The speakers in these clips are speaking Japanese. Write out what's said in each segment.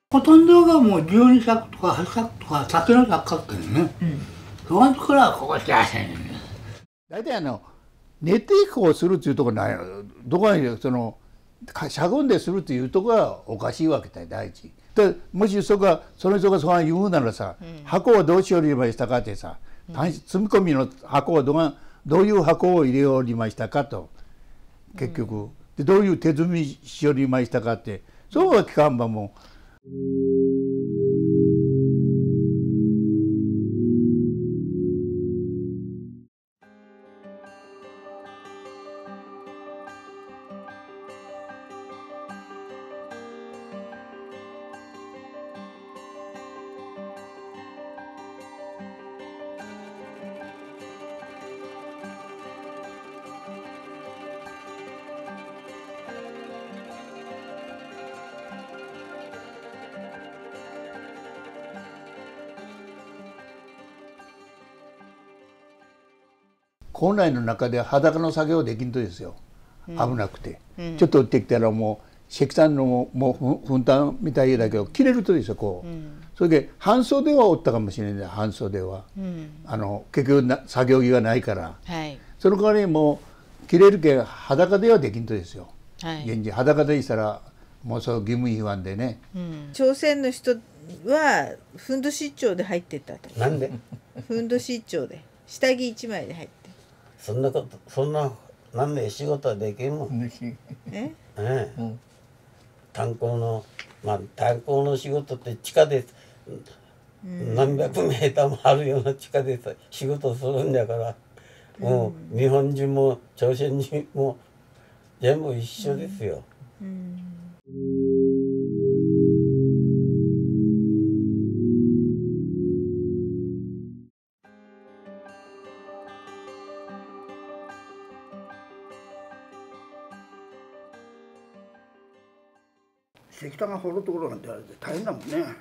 ほとんどがもう12作とか8作とか先の作家ってね、そのからここ幸せにね。大体寝て以降するっていうところないどこにしゃがんでするっていうところがおかしいわけだよ第一。でもしその人がそう言うならさ、箱をどうしよりましたかってさ、積み込みの箱はどういう箱を入れようりましたかと結局でどういう手積みしよりましたかってそうは聞かんばもう。校内の中で裸の作業できんとですよ、危なくて、ちょっと打ってきたらもう石炭のもう粉炭みたいだけど切れるとですよこう、それで半袖はおったかもしれない半袖は、結局作業着がないから、その代わりもう切れるけ裸ではできんとですよ、現地裸でしたらもうそう義務違反でね、 朝鮮の人はふんどし一丁で入ってったと。 なんでふんどし一丁で下着一枚で入って、 そんななんで仕事はできんもん。炭鉱の仕事って地下で何百メーターもあるような地下で仕事するんだから、もう日本人も朝鮮人も全部一緒ですよ。 石炭が掘るところなんて大変だもんね、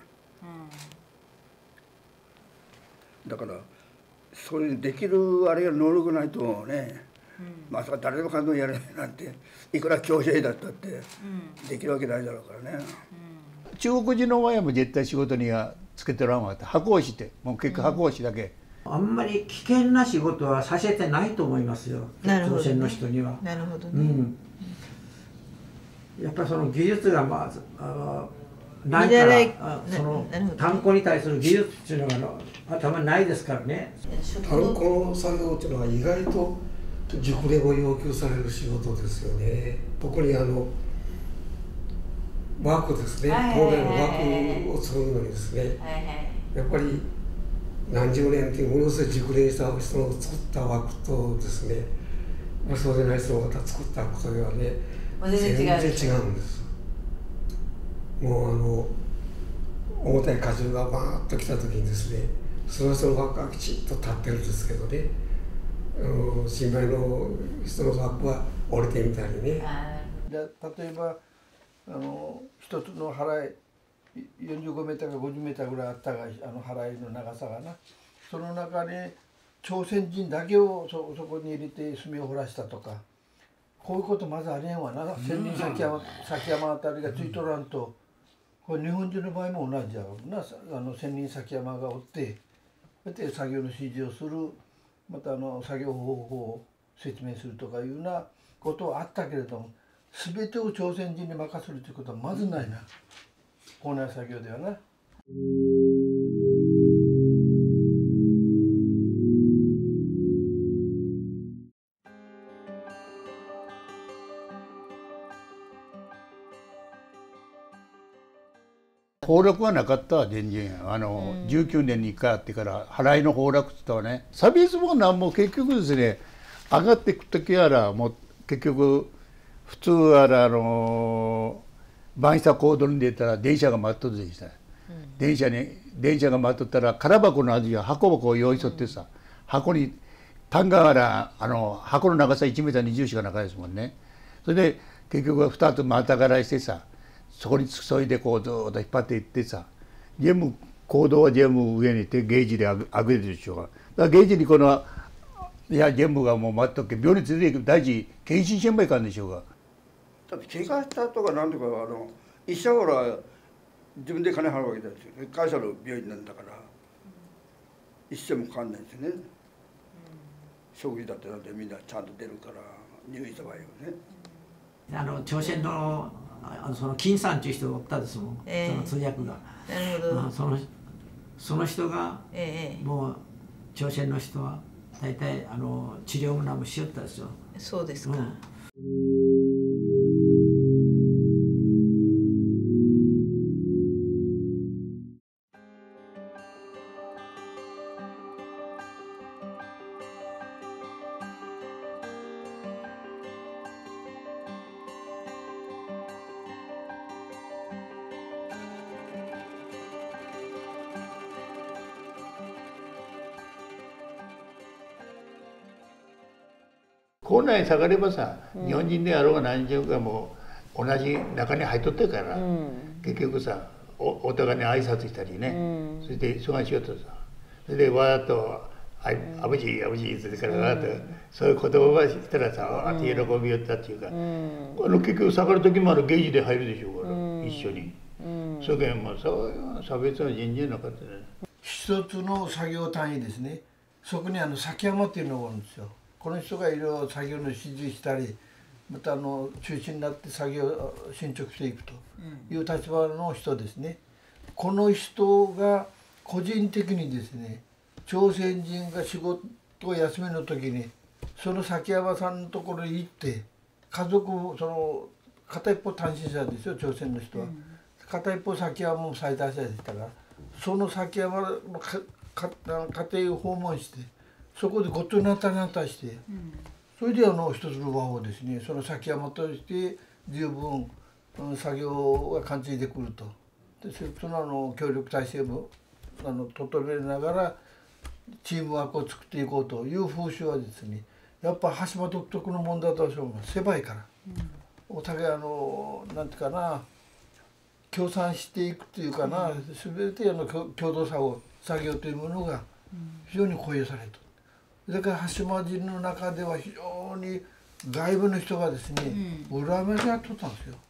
だからそういうできるあれが能力ないとね、まさか誰でも簡単にやれないなんていくら教師だったってできるわけないだろうからね、中国人の親も絶対仕事にはつけてらんわって箱押しってもう結局箱押しだけ、 あんまり危険な仕事はさせてないと思いますよ、朝鮮の人には。 なるほどね。 やっぱりその技術がまずないからその炭鉱に対する技術っていうのが頭にないですからね。 炭鉱の作業っていうのは意外と熟練を要求される仕事ですよね。特に枠ですね、鋼材の枠を作るのにですね、やっぱり何十年っていうものすごい熟練した人の作った枠とですね、そうでない人がまた作ったことではね全然違うんです。もう重たい荷重がバーッと来た時にですね、その人の枠がきちっと立ってるんですけどね、新米の人の枠は折れてみたりね。 例えば一つの払い45メーターか50メーターぐらいあったが払いの長さがな、その中に朝鮮人だけをそこに入れて炭を掘らしたとか、こういうことまずありえんわな。千人崎山あたりがついとらんと、これ日本人の場合も同じやろうな。千人崎山がおってそれで作業の指示をする、また作業方法を説明するとかいうようなことはあったけれども、全てを朝鮮人に任せるということはまずないな、校内作業ではな。崩落はなかったわ全然。19年に1回あってから払いの崩落って言ったらね、サビスもなんも結局ですね、上がっていく時やらもう結局普通は晩下行動に出たら電車が待っとるでした、電車が待っとったら空箱の味は箱を用意しとってさ、箱に単価が箱の長さ1メーター20しか長いですもんね。それで結局は2つまたがらしてさ、そこに注いでこうずっと引っ張っていってさ、全部行動は全部上にいってゲージで上げるでしょうが、だからゲージに全部がもう待っとけ、病に連れていく第一検診してもいかんでしょうが。だって怪我したとかなんとか医者ほら自分で金払うわけですよ。会社の病院なんだから一銭もかかんないんですよね。食費だってなんてみんなちゃんと出るから入院した場合はね。 朝鮮のその金さんっていう人がおったですもん、その通訳が。 なるほど。 その人が、もう朝鮮の人は大体治療も何もしよったですよ。 そうですか。 校内に下がればさ、日本人であろうが何人かも同じ中に入っとってるから、結局さ お互いに挨拶したりね、それで忙しいとさ、それでわーっと「あぶじあぶじ」って言ってからわーっとそういう言葉したらさわーって喜びよったっていうか、結局下がる時もゲージで入るでしょうから、一緒に。それからそういう差別は全然なかったね。 一つの作業単位ですね。そこに崎山っていうのがあるんですよ。この人がいろいろ作業の指示したり、また中心になって作業を進捗していくという立場の人ですね。この人が個人的にですね、朝鮮人が仕事休みの時にその崎山さんのところに行って、家族片一方単身者ですよ、朝鮮の人は。片一方崎山も最大者でしたから、その崎山の家庭を訪問して、そこでごっとなたなたして、それで一つの輪をですね、その崎山として十分作業が感じてくると。でその協力体制も整えながらチームワークを作っていこうという風習はですね、やっぱ羽島独特のもんだと思います。狭いから、お互いなんていうかな、協賛していくというかな、全て共同作業というものが非常に固有されると。だから羽島人の中では非常に外部の人がですね、羨ましがっとったんですよ。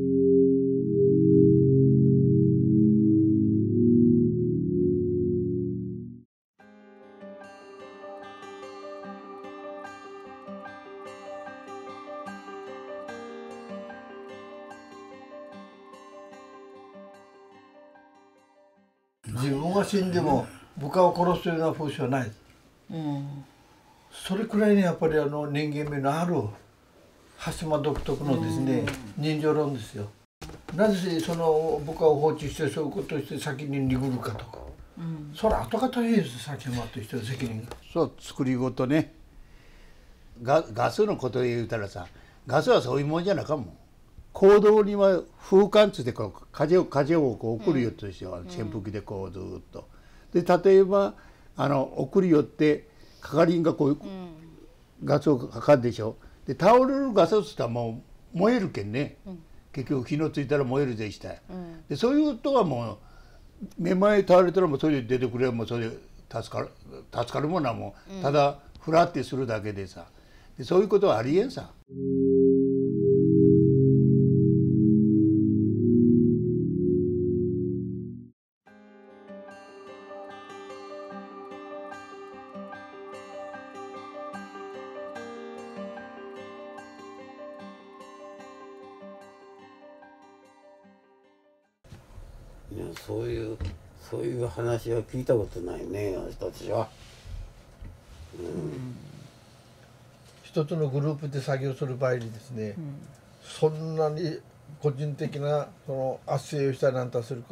自分が死んでも部下を殺すというような風習はないです。それくらいにやっぱり人間味のある羽島独特のですね、人情論ですよ。なぜその部下を放置してそういうことをして先に逃ぐるかとか、それは後が大変です。崎山としての責任が。 そう作りごとね、ガスのことで言うたらさ、ガスはそういうもんじゃなかもん。行動には風管つって風を送るよとですよ、扇風機でずっと。で例えば送るよって係員がガスをかかるでしょ。で倒れるガスをつったらもう燃えるけんね、結局火のついたら燃えるでした。でそういうことはもうめまい倒れたらもうそれで出てくればもうそれで助かるものはもうただふらってするだけでさ、でそういうことはありえんさ。 そういう話は聞いたことないね、私は。 一つのグループで作業する場合にですね、そんなに個人的な圧政をしたりなんとすること、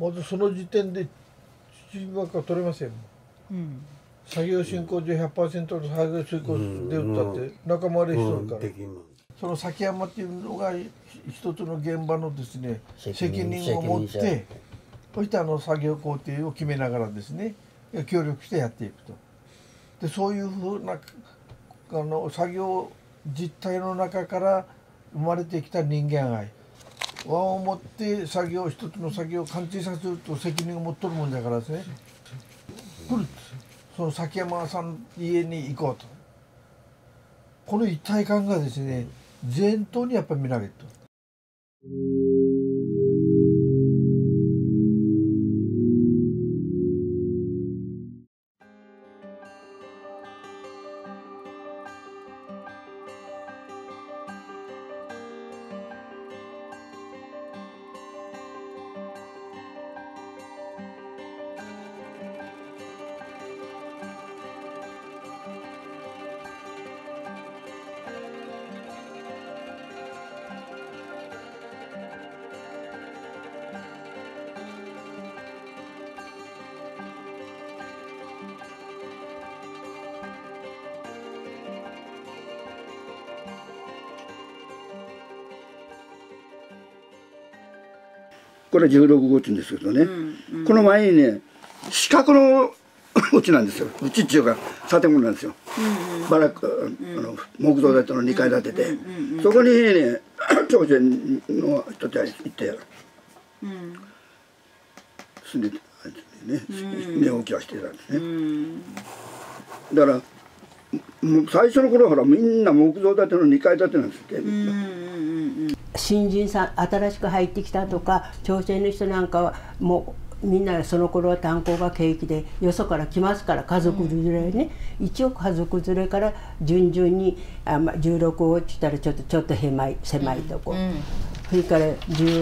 まずその時点でチームワークは取れませんもん。作業進行上 100% の作業進行で打ったって仲間割れしとるから、その崎山っていうのが一つの現場のですね責任を持って、そして作業工程を決めながらですね協力してやっていくと。でそういうふうな作業実態の中から生まれてきた人間愛和を持って一つの作業を完成させると責任を持っとるもんだからですね、来るその崎山さん家に行こうと、この一体感がですね全頭にやっぱり見られると。 これ16号地ですけどね、この前にね四角のうちなんですよ。うちっていうか建物なんですよ。バラック木造建ての2階建てで、そこにね朝鮮の人たち行って住んでたんですね。寝起きはしてたんですね。だから最初の頃はほらみんな木造建ての2階建てなんですって。 新人さん新しく入ってきたとか朝鮮の人なんかはもうみんなその頃は炭鉱が景気でよそから来ますから家族連れね、一応家族連れから順々に16号って言ったらちょっと狭いとこ、それから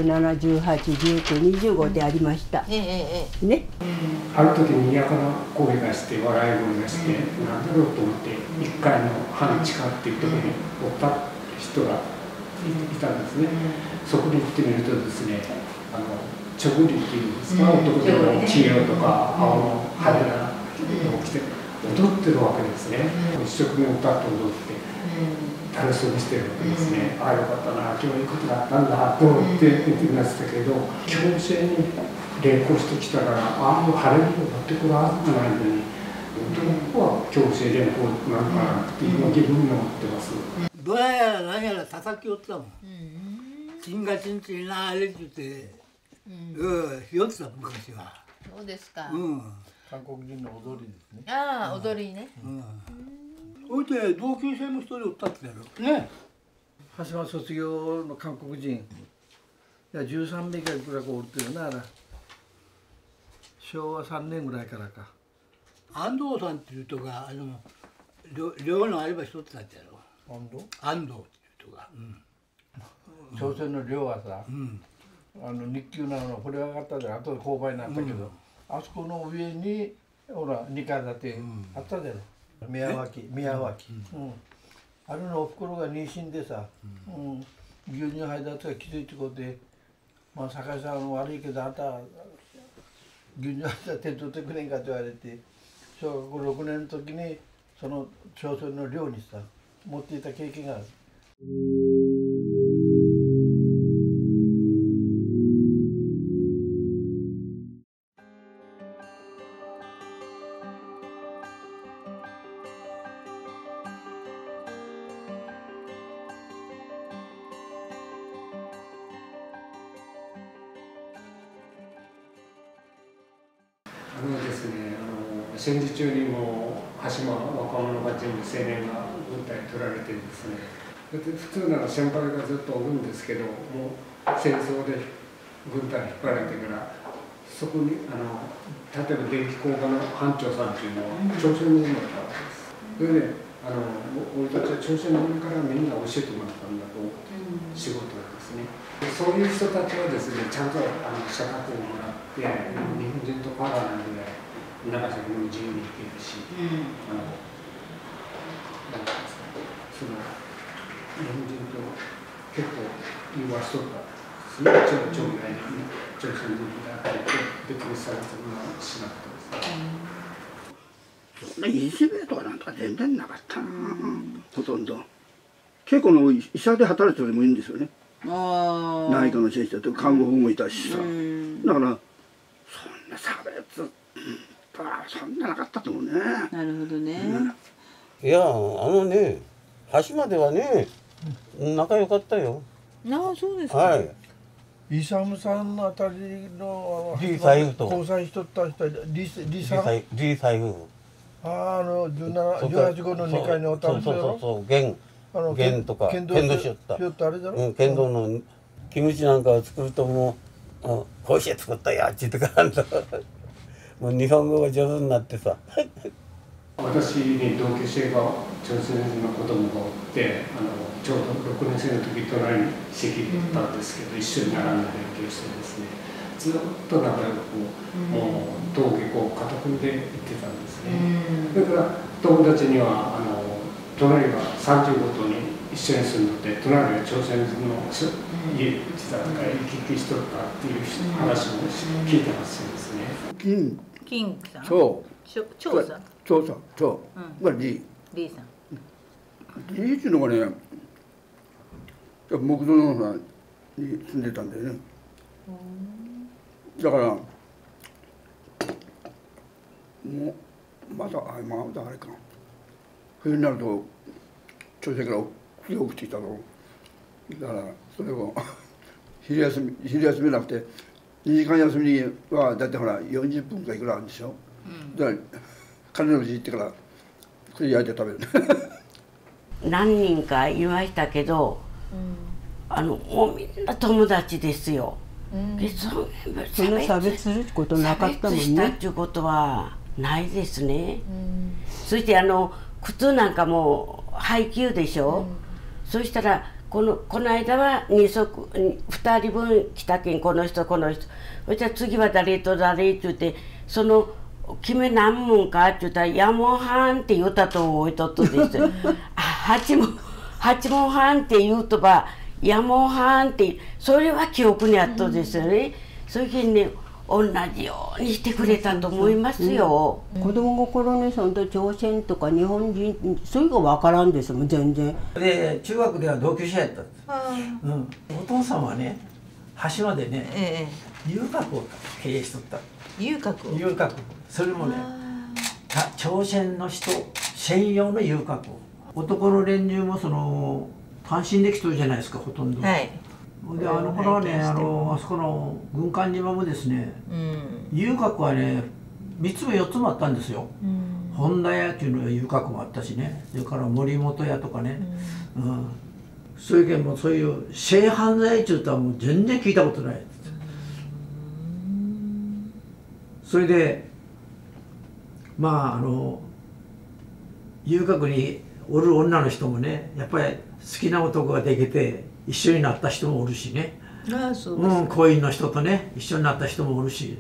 17181920号でありました、ね。 ある時に嫌かな声がして笑い声がして、なんだろうと思って1階の半地下っていうところにおった人がいたんですね。そこに行ってみるとですね、チョグリっていうんですか、男でも黄色とか青の派手なのを着て踊ってるわけですね。一生懸命歌って踊って楽しそうにしてるわけですね。ああよかったな、今日いいことがあったんだと思って見てみましたけど、強制に励行してきたから、ああいう晴れ着を持ってくるはずがないのに、どこは強制連行なのかなっていうのを自分に思ってます。 ドラやら何やら叩き寄ったもん。チンガチンチンなあれって言って、酔ってた昔は。 そうですか。 韓国人の踊りですね。 ああ、踊りね。 それで同級生の一人おったってやろ。ね。 橋間卒業の韓国人。いや13名ぐらいおるっていうなら昭和3年ぐらいからか。 安藤さんっていう人が寮のあれば一つだったやろ。安藤っていう人が。 朝鮮の寮はさ、日給なのこれ上がったで後で勾配になったけど、あそこの上にほら2階建てあったじゃない。宮脇、あれのおふくろが妊娠でさ、牛乳配達が気づいてこうで、まあ酒井さん悪いけどあんた牛乳配達手伝ってくれんかって言われて、小学校6年の時にその朝鮮の寮にさ持っていた経験がある。 ですね、戦時中にも橋間若者が全部青年が軍隊に取られてですね、普通なら先輩がずっとおるんですけど、もう戦争で軍隊に引っ張られてからそこに例えば電気工科の班長さんっていうのは朝鮮人だったわけです。それで俺たちは朝鮮人からみんな教えてもらったんだと、仕事なんですね。そういう人たちはですね、ちゃんと社格をもらって、日本人と変わらないぐらい長崎も自由に行けるし、なんですか、その日本人と結構融和しとったんですね。町内に朝鮮人だったり別にされてもしなかったですね。 そんないじめとかなんか全然なかったな、ほとんど。結構の医者で働いてる人もいるんですよね。内科の先生と看護婦もいたしさ、だからそんな差別とはそんななかったと思うね。 なるほどね。 いやね橋まではね仲良かったよ。 ああ、そうですか。 はい。 イサムさんのあたりのリーサイフと交際しとった人リサイフ。18号の2階におったんですよ。 そう弦とか剣道しよった。剣道のキムチなんかを作るともうこうして作ったやっちとかもう日本語が上手になってさ。 私に同級生が朝鮮人の子供がおって、ちょうど6年生の時隣に席にいたんですけど、一緒に並んで勉強してですね、ずっと仲良くもう登下校固くんで行ってたんですね。だから友達には隣が30ごとに一緒に住んでて、隣が朝鮮人の家で自宅から行き来しとったっていう話も聞いてますんですね。 金さん。 そう。 長さん。 長さん。そう。がリーさん。 リーっていうのがね、木造の方に住んでたんだよね。 だからもうまだあれか冬になると朝鮮から冬送ってきたの。だからそれを昼休みなくて2時間休みはだってほら40分かいくらあるんでしょ。だから金の家行ってからそれ焼いて食べる。 何人かいましたけど、もうみんな友達ですよ。そんな差別することなかったもんね。差別したっていうことはないですね。そして靴なんかも配給でしょ。そしたらこの間は2人分来たけん、この人そしたら次は誰と誰って言って、その君何問かって言ったら「やもんはん」って言うたと置いとっとです8問半って言うとば「やもんはん」ってそれは記憶にあったですよね。そういうふうにね同じようにしてくれたと思いますよ。子供心にその朝鮮とか日本人そういうのが分からんですもん全然。 で中学では同級生やったんです。お父さんはね橋までね、遊郭を経営しとった。遊郭それもね朝鮮の人専用の遊郭を。男の連中も単身できとるじゃないですかほとんど。はい。で頃はねあそこの軍艦島もですね、遊郭はね3つも4つもあったんですよ。本田屋っていうのは遊郭もあったしね、それから森本屋とかね、そういうけんもそういう性犯罪っていうとはもう全然聞いたことない。それで遊郭におる女の人もねやっぱり好きな男ができて一緒になった人もおるしね。婚姻の人とね一緒になった人もおるし。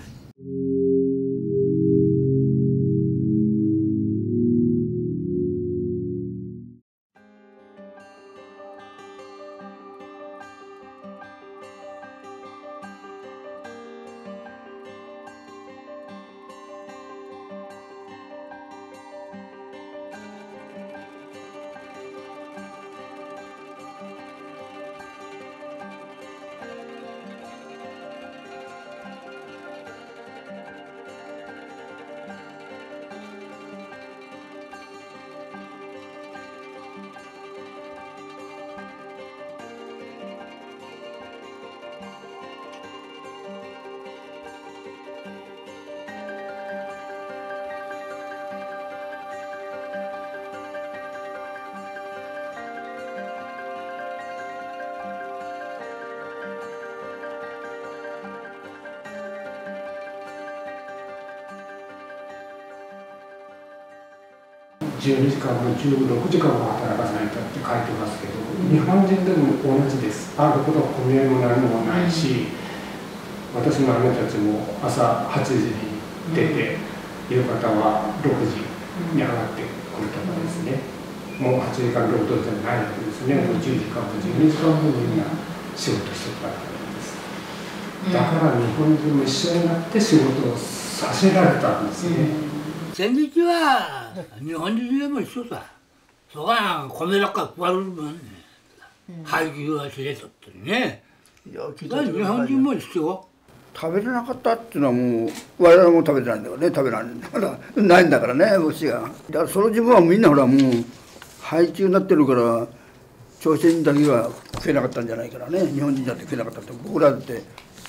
12時間も16時間も働かされたって書いてますけど、日本人でも同じです。あるほど混み合いも何もないし、私の姉たちも朝8時に出て、夕方は6時に上がってくるとかですね、もう8時間労働じゃないわけですね、もう10時間も12時間もみんな仕事してたわけです。だから日本人も一緒になって仕事をさせられたんですね。 戦時中は日本人でも一緒さ。そこは米ばっか食われるもんね。配給は知れとってね。日本人も一緒。 食べれなかったっていうのはもう我々も食べてないんだからね、食べられないんだからないんだからね、牛が。だからその自分はみんなほらもう配給になってるから朝鮮人だけが食えなかったんじゃないからね、日本人だって食えなかったって。僕らだって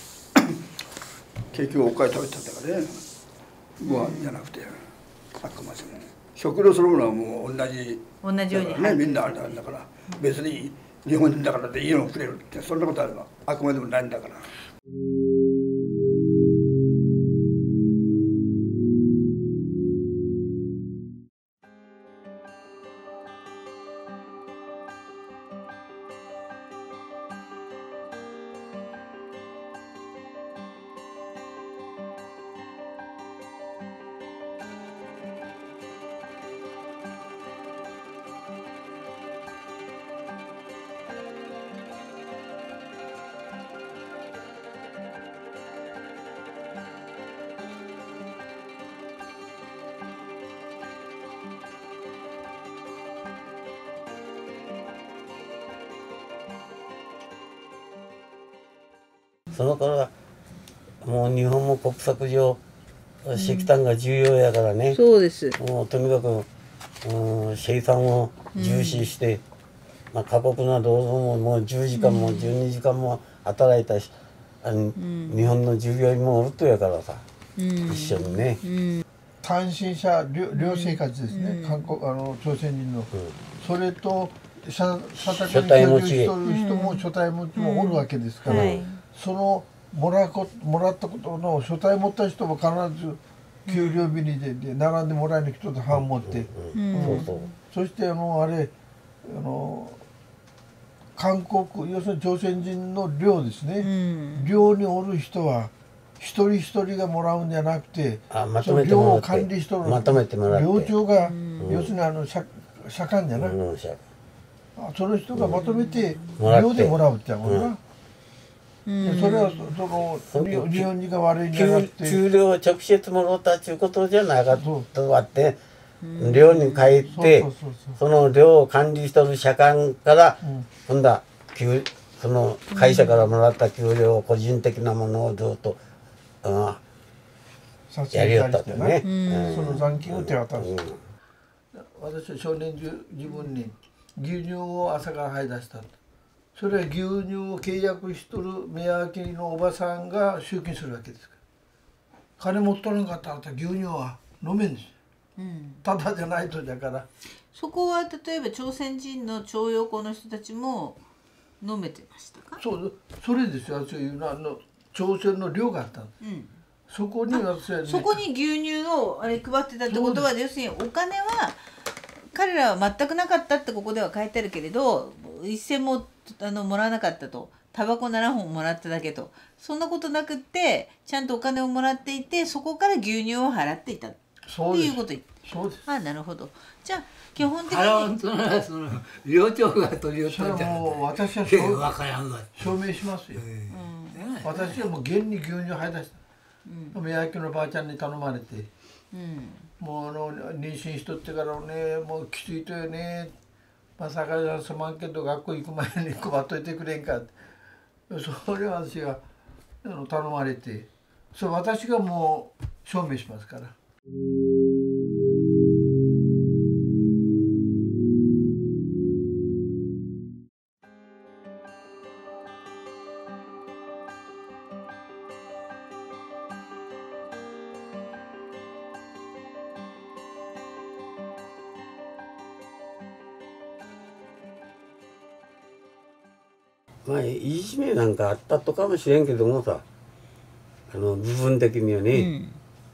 結局おかゆ食べてたんだからね、ご飯じゃなくて。あくまでも食料そのものはもう同じようにね、みんなあれなんだから、別に日本人だからでいいのをくれるってそんなことあればあくまでもないんだから。 その頃はもう日本も国策上石炭が重要やからね、 そうです。 もうとにかく、生産を重視して、まあ、過酷な労働ももう10時間も12時間も働いたし、日本の従業員もおるとやからさ、一緒にね。 単身者寮生活ですね、朝鮮人の、それと社宅に居住している人も所帯持ちもおるわけですから、そのもらったことの所帯持った人も必ず給料日にで並んでもらいに来と半持って、そして韓国、要するに朝鮮人の寮ですね、寮におる人は一人一人がもらうんじゃなくて、寮を管理しとる寮長が、要するに社官じゃな、その人がまとめて寮でもらうってやもんな。それは日本人が悪いんじゃなくて、 給料を直接もらったということじゃなかったわって、寮に帰ってその寮を管理しとる社官から今度はその会社からもらった給料を個人的なものをずっとやりよったってね。 その残金を手渡す。私は少年自分に牛乳を朝から買い出した。それは牛乳を契約しとる宮脇のおばさんが集金するわけですから。金持っとらんかったら牛乳は飲めんですよ。ただじゃないとだから。 そこは例えば朝鮮人の徴用工の人たちも飲めてましたか？ それですよ。そういう朝鮮の寮があったんです。そこに私はね、 そこに牛乳を配ってたってことは、要するにお金は彼らは全くなかったってここでは書いてあるけれど、一銭ももらわなかったと。タバコ7本もらっただけと。そんなことなくってちゃんとお金をもらっていて、そこから牛乳を払っていたっていうこと。 そうです。 なるほど。じゃあ基本的に払うその寮長が取り寄ったんじゃない。 私は証明しますよ。私はもう現に牛乳を配出した。宮脇のばあちゃんに頼まれて、もう妊娠しとってからね、もうきついとよね、まさかすまんけど学校行く前に配っといてくれんかって、それは私が頼まれて、それ私がもう証明しますから。 まあいじめなんかあったとかもしれんけどもさ、部分的にはね、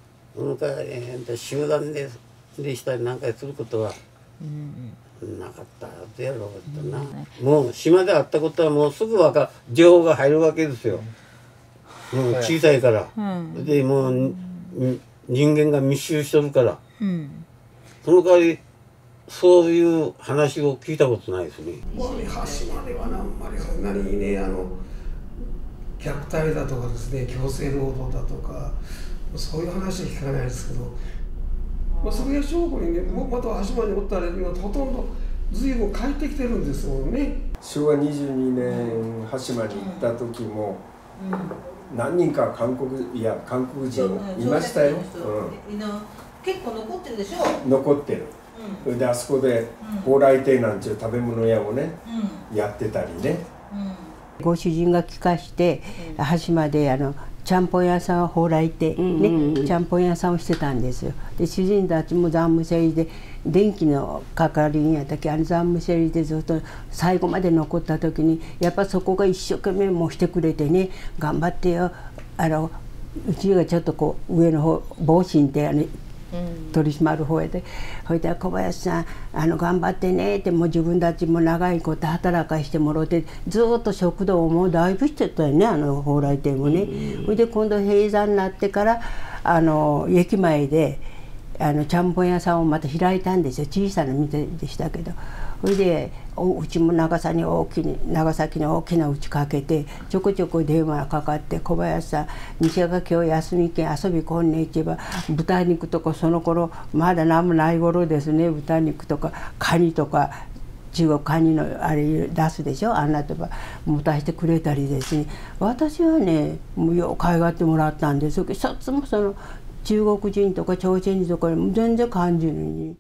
集団でしたりなんかすることはなかったはずやろうってな。もう島であったことはもうすぐ情報が入るわけですよ。もう小さいから、でもう人間が密集しとるから、その代わりそういう話を聞いたことないですね。 端島ではあんまりそんなにね、虐待だとかですね、強制労働だとかそういう話は聞かないですけど、それが証拠にね、また端島におったら今ほとんど随分帰ってきてるんですもんね。 昭和22年端島に行った時も、何人か韓国人いましたよ。 結構残ってるでしょ。 残ってる。それであそこで蓬莱亭なんていう食べ物屋をね、やってたりね。 ご主人が聞かして端島でちゃんぽん屋さんを蓬莱亭ね、ちゃんぽん屋さんをしてたんですよ。で主人たちも残務整理で電気の係員やったけ、残務整理でずっと最後まで残った時にやっぱそこが一生懸命もしてくれてね、頑張ってよ、うちがちょっとこう上の方防震って取り締まる方へで、ほいで小林さん頑張ってねって、もう自分たちも長いこと働かしてもろて、ずっと食堂をもうだいぶしてたよね、蓬莱亭もね。ほいで今度閉山になってから駅前でちゃんぽん屋さんをまた開いたんですよ。小さな店でしたけど。それでうちも長崎に大きなうちかけてちょこちょこ電話かかって、小林さん西が今日休み券遊び来んねえって言えば、豚肉とかその頃まだ何もない頃ですね、豚肉とかカニとか中国カニのあれ出すでしょ、あんなとば持たせてくれたりですね。私はねもうよう可愛がってもらったんですけど、一つもその中国人とか朝鮮人とか全然感じるに。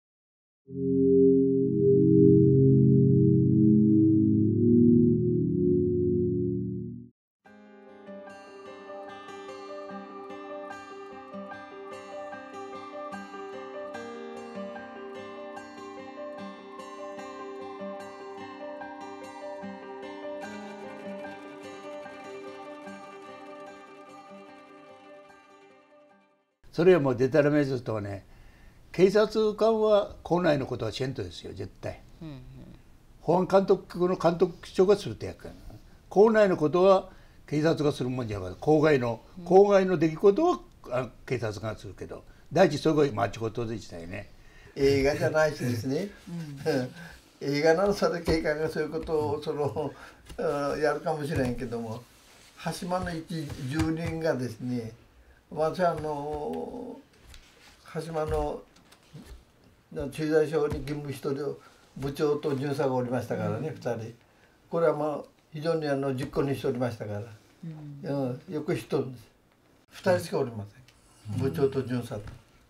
それはもうデタラメですとね、警察官は校内のことはせんとですよ絶対。保安監督の監督長がするってやから、校内のことは警察がするもんじゃなくて、校外の出来事は警察がするけど、第一それがマッチ事でしたよね。 映画じゃないしですね、映画ならそれ警官がそういうことをやるかもしれんけども、羽島の一住人がですね、私は羽島の駐在所に勤務している部長と巡査がおりましたからね、2人。これはまあ非常に実行にしておりましたから、よく知ってるんです。2人しかおりません、部長と巡査と。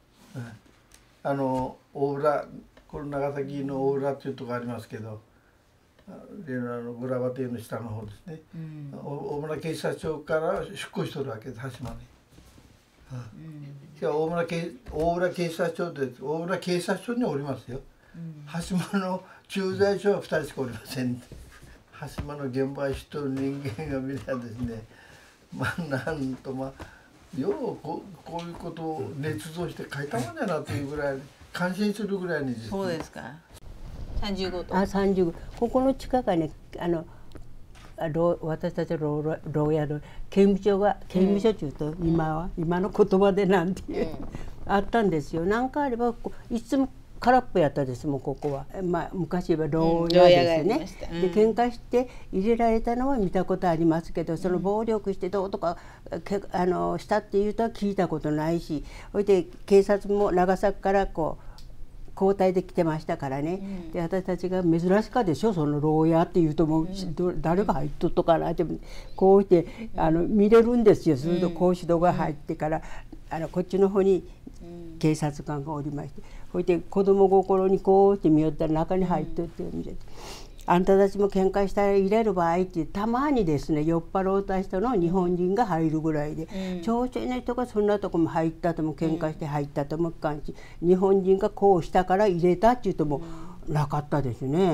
大浦、この長崎の大浦っていうところありますけど、例のグラバ邸の下の方ですね、大村警察署から出向しておるわけです、羽島に。大浦警察署です。大浦警察署におりますよ。羽島の駐在所は2人しかおりません。羽島の現場を知っている人間が見ればですね、なんとようこういうことを捏造して書いたもんやなというぐらい感心するぐらいにですね。 そうですか。35と。 35。ここの地下がね、私たちの牢屋の刑務所というと今の言葉でなんていう、あったんですよ。何かあればいつも空っぽやったですもん、ここは。昔は牢屋ですね。で喧嘩して入れられたのは見たことありますけど、その暴力してどうとかしたっていうとは聞いたことないし、それで警察も長崎から交代で来てましたからね、で私たちが珍しかでしょ、その牢屋っていうともう、誰が入っとっとかなってこうして見れるんですよ。すると格子戸が入ってからこっちの方に警察官がおりまして、それで子供心にこうして見よったら中に入っとって見てて、あんたたちも喧嘩したら入れる場合ってたまにですね、酔っ払うた人の日本人が入るぐらいで、朝鮮の人がそんなとこも入ったとも喧嘩して入ったともかんし、日本人がこうしたから入れたっていうともなかったですね。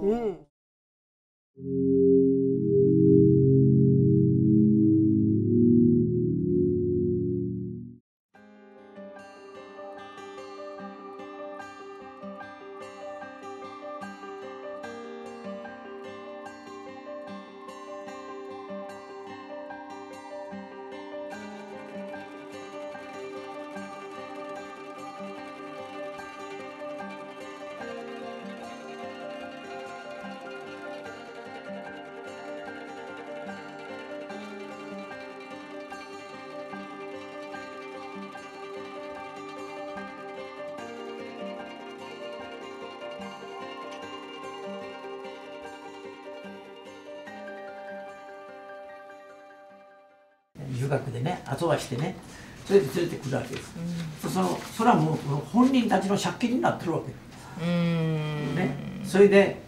留学でね、後はしてね、それで連れてくるわけです。それはもう本人たちの借金になってるわけ。ね、それで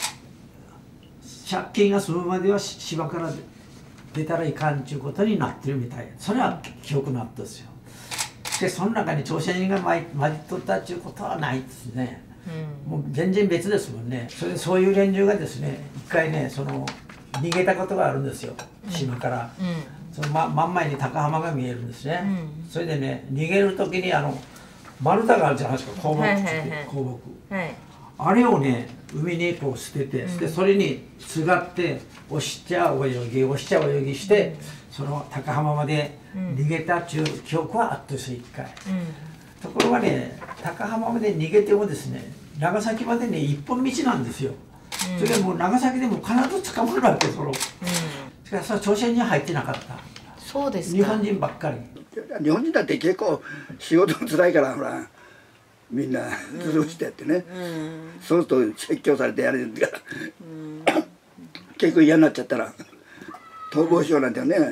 借金が済むまでは島から出たらいかんということになってるみたい。それは記憶なんですよ。でその中に朝鮮人が混じっとったっていうことはないですね。もう全然別ですもんね。そういう連中がですね、一回ね逃げたことがあるんですよ、島から。その真ん前に高浜が見えるんですね。それでね、逃げる時に丸太があるじゃないですか、香木って香木、あれをね海にこう捨てて、それにすがって押しちゃ泳ぎして、その高浜まで逃げたっていう記憶はあったんですよ、一回。ところがね、高浜まで逃げてもですね、長崎までね一本道なんですよ。それでもう長崎でも必ず捕まるわけ、しかし朝鮮には入ってなかった。 そうですか。 日本人ばっかり。 日本人だって結構仕事つらいから、ほらみんなずるしてやってね、そうすると説教されてやれるんだから、結構嫌になっちゃったら逃亡しようなんてね、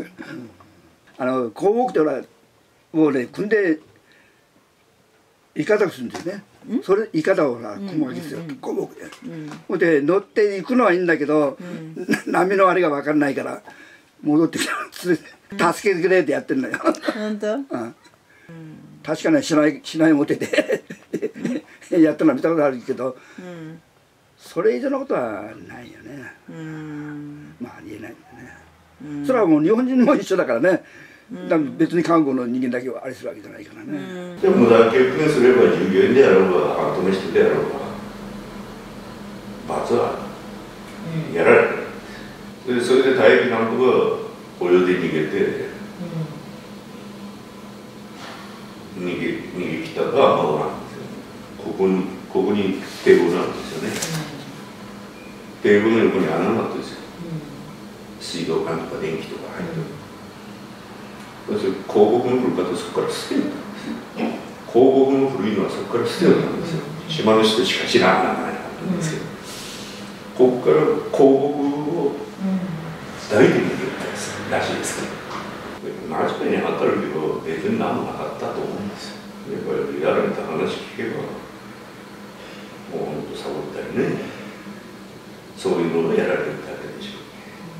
香木ってほらもうね組んでイカダするんですね。それイカダをほら組むわけですよ、香木で。ほんで乗っていくのはいいんだけど、波のあれが分かんないから戻ってきたら助けてくれってやってんのよ。 本当？ 確かにしない持っててやったのは見たことあるけど、それ以上のことはないよね。まあ言えないんだね。それはもう日本人も一緒だからね。別に韓国の人間だけはあれするわけじゃないからね。 でも無断欠勤すれば従業員であろうが半止めしてであろうが罰はやられる。それで退役なんとか泳いで逃げて、逃げ切ったのは孫なんですよ。ここにテーブルなんですよね。テーブルの横に穴があったんですよ。水道管とか電気とか入ってる。広告の古かとそこから捨てたんですよ。広告の古いのはそこから捨てたんですよ。島の人しか知らないんですけど、ここから広告を大事に入れたらしいですけど、真面目に測るけど別に何もなかったと思うんですよ。やっぱりやられた話聞けばもうほんとサボったりね、そういうのをやられるだけでしょう。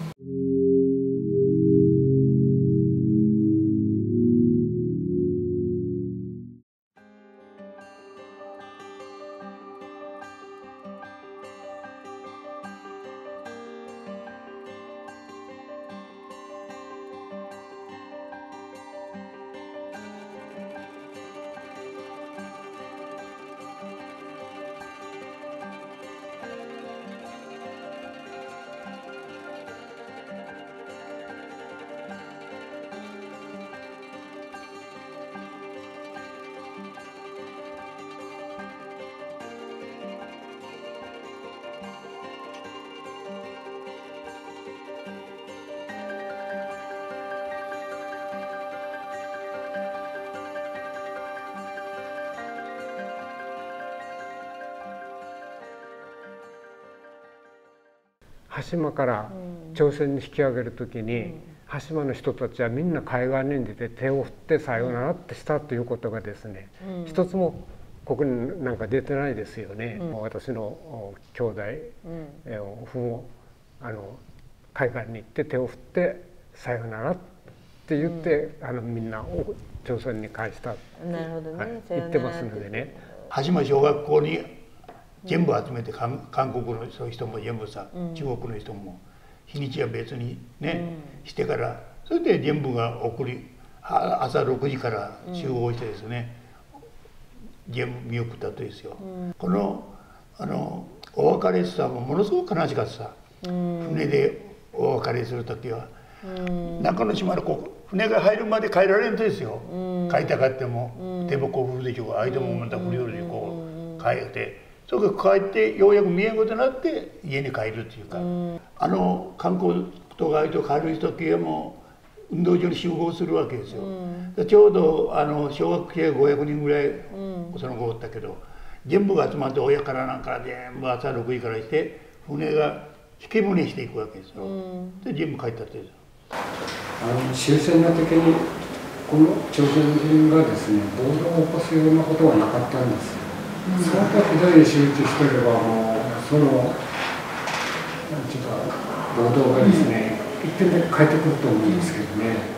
羽島から朝鮮に引き上げる時に、羽島の人たちはみんな海岸に出て手を振ってさよならってしたということがですね、一つもここになんか出てないですよね。私の兄弟夫も海岸に行って手を振ってさよならって言って、みんなを朝鮮に返した、言ってますのでね。 羽島小学校に全部集めて韓国のそういう人も全部さ、中国の人も日にちは別にね、してからそれで全部が朝6時から集合してですね、全部見送ったとですよ。このお別れさもものすごく悲しかったさ。船でお別れする時は中之島の船が入るまで帰られんとですよ。帰りたかっても手もこう振るでしょうが、相手もまた振り寄るでこう帰って。それから帰ってようやく見えんことになって家に帰るっていうか、観光とか帰る時はもう運動場に集合するわけですよ。ちょうど小学生500人ぐらいその後おったけど、全部が集まって親からなんか全部朝6時からして船が引き船していくわけですよ。で全部帰ったって終戦の時にこの朝鮮人がですね暴動を起こすようなことはなかったんですよ。その時だけ集中してればもうそのなんていうか暴動がですね、一点で帰ってくると思うんですけどね。